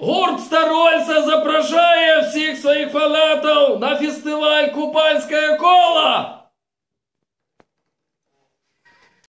Гурт Старольца запрошає всіх своїх фанатів на фестиваль «Купальське коло».